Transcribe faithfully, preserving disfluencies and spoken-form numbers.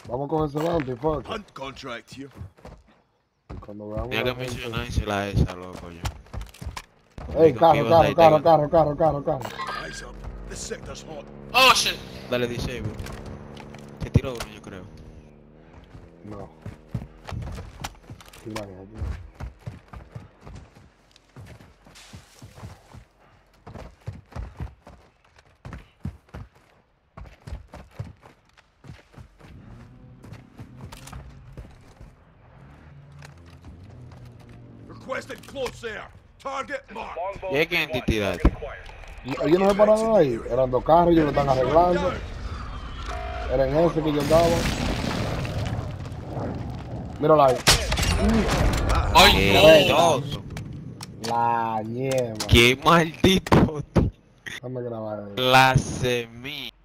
Vamos con ese bounty, fuck. Hunt contract here. Y cuando veamos Mira la que gente- mencionáis la esa, loco, yo. Ey, Digo, carro, pibas carro, ahí, carro, tengan- carro, carro, carro, carro. Eyes up. This sector's hot. Oh, shit. Dale disable. Se tiró uno, yo creo. No. Tira ahí, aquí. Requested close air. Target marked. ¿Y hay que entidad? Y- Ellos no se pararon ahí. Eran dos carros, ellos lo están arreglando. Era en ese que yo andaba. Míralo ahí. ¡Ay, no. no! La ñema. ¡Qué maldito! Déjame grabar ahí. La semilla.